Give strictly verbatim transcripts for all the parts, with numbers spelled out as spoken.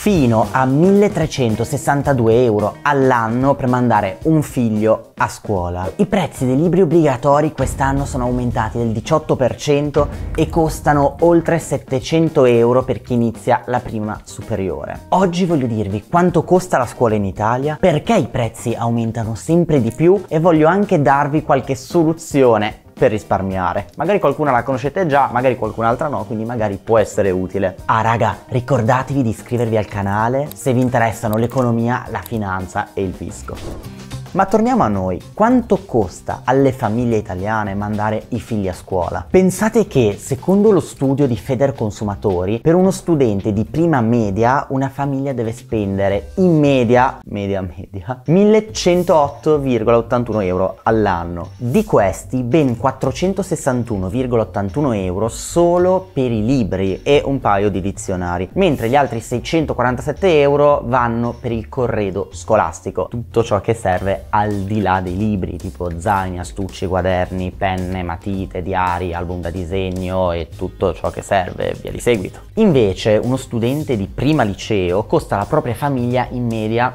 fino a milletrecentosessantadue euro all'anno per mandare un figlio a scuola. I prezzi dei libri obbligatori quest'anno sono aumentati del diciotto per cento e costano oltre settecento euro per chi inizia la prima superiore. Oggi voglio dirvi quanto costa la scuola in Italia, perché i prezzi aumentano sempre di più e voglio anche darvi qualche soluzione per risparmiare. Magari qualcuna la conoscete già, magari qualcun'altra no, quindi magari può essere utile. Ah raga, ricordatevi di iscrivervi al canale se vi interessano l'economia, la finanza e il fisco. Ma torniamo a noi, quanto costa alle famiglie italiane mandare i figli a scuola? Pensate che, secondo lo studio di Federconsumatori, per uno studente di prima media una famiglia deve spendere in media, media media, millecentotto virgola ottantuno euro all'anno. Di questi ben quattrocentosessantuno virgola ottantuno euro solo per i libri e un paio di dizionari, mentre gli altri seicentoquarantasette euro vanno per il corredo scolastico, tutto ciò che serve al di là dei libri, tipo zaini, astucci, quaderni, penne, matite, diari, album da disegno e tutto ciò che serve, via di seguito. Invece uno studente di prima liceo costa alla propria famiglia in media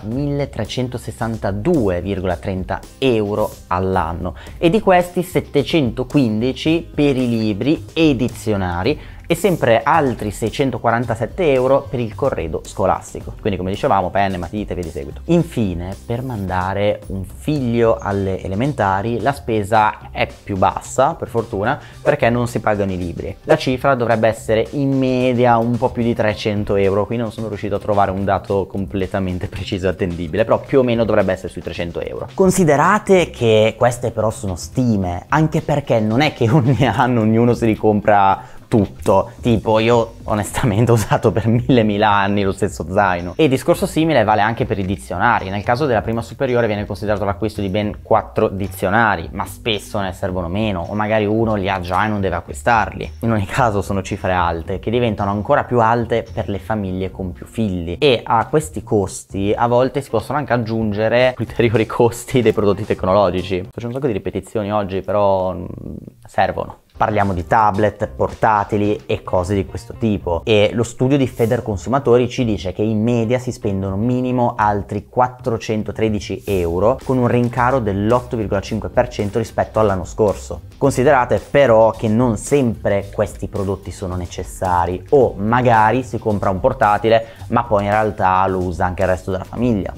milletrecentosessantadue virgola trenta euro all'anno e di questi settecentoquindici per i libri e i dizionari e sempre altri seicentoquarantasette euro per il corredo scolastico. Quindi, come dicevamo, penne, matite, via di seguito. Infine, per mandare un figlio alle elementari la spesa è più bassa, per fortuna, perché non si pagano i libri. La cifra dovrebbe essere in media un po' più di trecento euro, qui non sono riuscito a trovare un dato completamente preciso e attendibile, però più o meno dovrebbe essere sui trecento euro. Considerate che queste però sono stime, anche perché non è che ogni anno ognuno si ricompra tutto, tipo io onestamente ho usato per mille mila anni lo stesso zaino. E discorso simile vale anche per i dizionari. Nel caso della prima superiore viene considerato l'acquisto di ben quattro dizionari, ma spesso ne servono meno o magari uno li ha già e non deve acquistarli. In ogni caso sono cifre alte che diventano ancora più alte per le famiglie con più figli e a questi costi a volte si possono anche aggiungere ulteriori costi dei prodotti tecnologici. Faccio un sacco di ripetizioni oggi, però mh, servono. Parliamo di tablet, portatili e cose di questo tipo e lo studio di Federconsumatori ci dice che in media si spendono minimo altri quattrocentotredici euro con un rincaro dell'otto virgola cinque per cento rispetto all'anno scorso. Considerate però che non sempre questi prodotti sono necessari o magari si compra un portatile ma poi in realtà lo usa anche il resto della famiglia.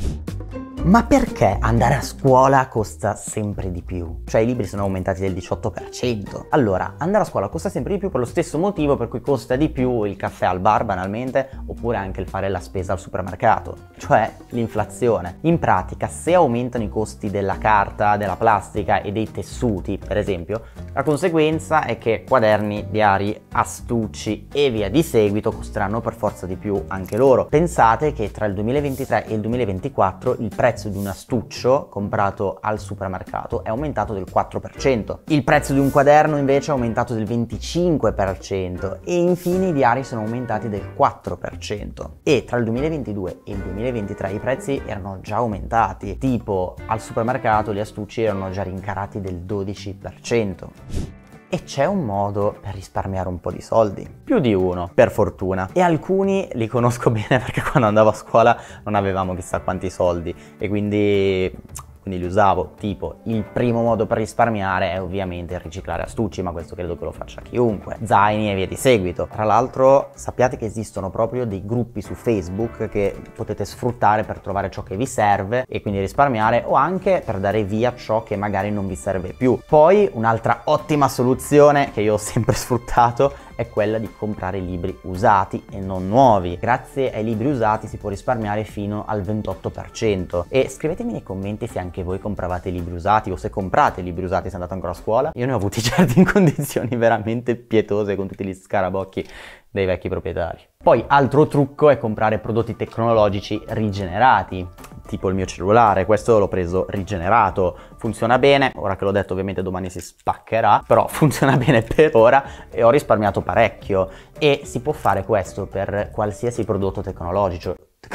Ma perché andare a scuola costa sempre di più? Cioè i libri sono aumentati del diciotto per cento. Allora, andare a scuola costa sempre di più per lo stesso motivo per cui costa di più il caffè al bar banalmente, oppure anche il fare la spesa al supermercato, cioè l'inflazione. In pratica, se aumentano i costi della carta, della plastica e dei tessuti, per esempio, la conseguenza è che quaderni, diari, astucci e via di seguito costeranno per forza di più anche loro. Pensate che tra il duemilaventitré e il duemilaventiquattro il prezzo di un astuccio comprato al supermercato è aumentato del quattro per cento. Il prezzo di un quaderno invece è aumentato del venticinque per cento e infine i diari sono aumentati del quattro per cento. E tra il duemilaventidue e il duemilaventitré i prezzi erano già aumentati, tipo al supermercato gli astucci erano già rincarati del dodici per cento. E c'è un modo per risparmiare un po' di soldi. Più di uno, per fortuna. E alcuni li conosco bene perché quando andavo a scuola non avevamo chissà quanti soldi e quindi... quindi li usavo. Tipo, il primo modo per risparmiare è ovviamente il riciclare astucci, ma questo credo che lo faccia chiunque. Zaini e via di seguito. Tra l'altro sappiate che esistono proprio dei gruppi su Facebook che potete sfruttare per trovare ciò che vi serve e quindi risparmiare, o anche per dare via ciò che magari non vi serve più. Poi un'altra ottima soluzione che io ho sempre sfruttato è quella di comprare libri usati e non nuovi. Grazie ai libri usati si può risparmiare fino al ventotto per cento. E scrivetemi nei commenti se anche voi compravate libri usati o se comprate libri usati se andate ancora a scuola. Io ne ho avuti certi in condizioni veramente pietose con tutti gli scarabocchi dei vecchi proprietari. Poi altro trucco è comprare prodotti tecnologici rigenerati, tipo il mio cellulare. Questo l'ho preso rigenerato, funziona bene, ora che l'ho detto ovviamente domani si spaccherà, però funziona bene per ora e ho risparmiato parecchio e si può fare questo per qualsiasi prodotto tecnologico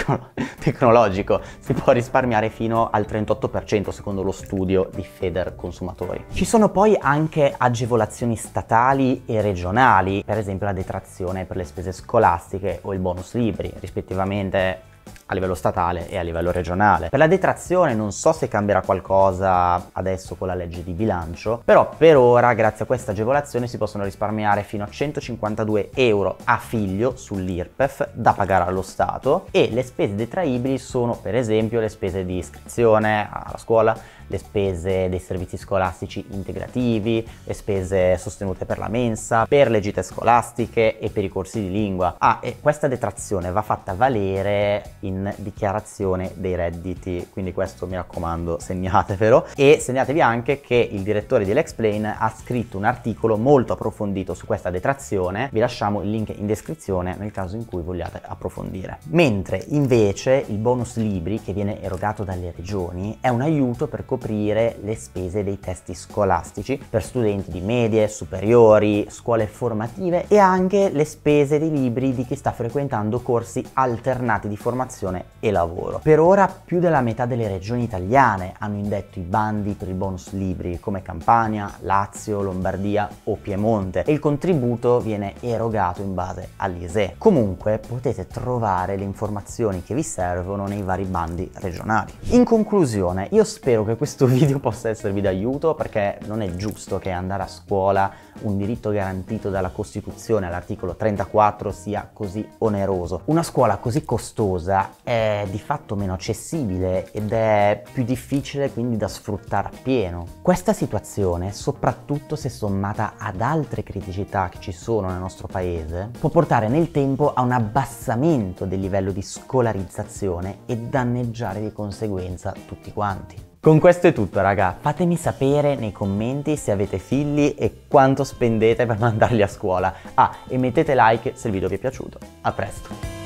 tecno- tecnologico. Si può risparmiare fino al trentotto per cento secondo lo studio di Federconsumatori. Ci sono poi anche agevolazioni statali e regionali, per esempio la detrazione per le spese scolastiche o il bonus libri, rispettivamente a livello statale e a livello regionale. Per la detrazione non so se cambierà qualcosa adesso con la legge di bilancio, però per ora grazie a questa agevolazione si possono risparmiare fino a centocinquantadue euro a figlio sull'I R P E F da pagare allo Stato, e le spese detraibili sono per esempio le spese di iscrizione alla scuola, le spese dei servizi scolastici integrativi, le spese sostenute per la mensa, per le gite scolastiche e per i corsi di lingua. Ah, e questa detrazione va fatta valere in dichiarazione dei redditi, quindi questo mi raccomando segnatevelo, e segnatevi anche che il direttore di L'Explain ha scritto un articolo molto approfondito su questa detrazione, vi lasciamo il link in descrizione nel caso in cui vogliate approfondire. Mentre invece il bonus libri che viene erogato dalle regioni è un aiuto per coprire le spese dei testi scolastici per studenti di medie, superiori, scuole formative e anche le spese dei libri di chi sta frequentando corsi alternati di formazione e lavoro. Per ora più della metà delle regioni italiane hanno indetto i bandi per il bonus libri, come Campania, Lazio, Lombardia o Piemonte, e il contributo viene erogato in base all'I S E E. Comunque potete trovare le informazioni che vi servono nei vari bandi regionali. In conclusione, io spero che questo video possa esservi d'aiuto, perché non è giusto che andare a scuola, un diritto garantito dalla Costituzione all'articolo trentaquattro, sia così oneroso. Una scuola così costosa è di fatto meno accessibile ed è più difficile quindi da sfruttare appieno. Questa situazione, soprattutto se sommata ad altre criticità che ci sono nel nostro paese, può portare nel tempo a un abbassamento del livello di scolarizzazione e danneggiare di conseguenza tutti quanti. Con questo è tutto raga, fatemi sapere nei commenti se avete figli e quanto spendete per mandarli a scuola. Ah, e mettete like se il video vi è piaciuto. A presto!